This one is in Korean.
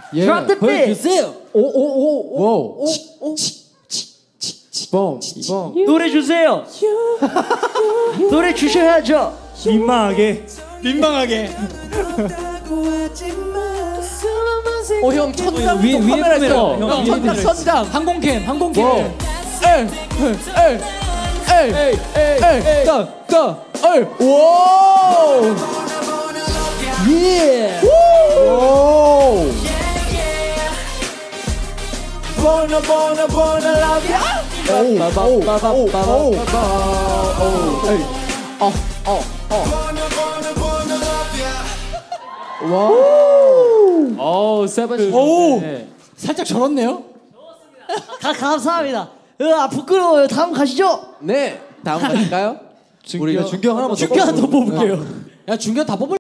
Drop the beat. 보여주세요. 오오오오. 뻥. 노래 주세요. 노래 주셔야죠. 민망하게. 형 천장 위에 카메라 있어. 형, 형 위에 천장. 항공캠. 오. 예. 오. Wanna love ya. 오. 세븐. 오. 살짝 절었네요. 감사합니다. 부끄러워요. 다음 가시죠. 네. 다음 갈까요? 우리 준규 하나만 더 준규 하나 더 뽑을게요. 야 준규 다 뽑을.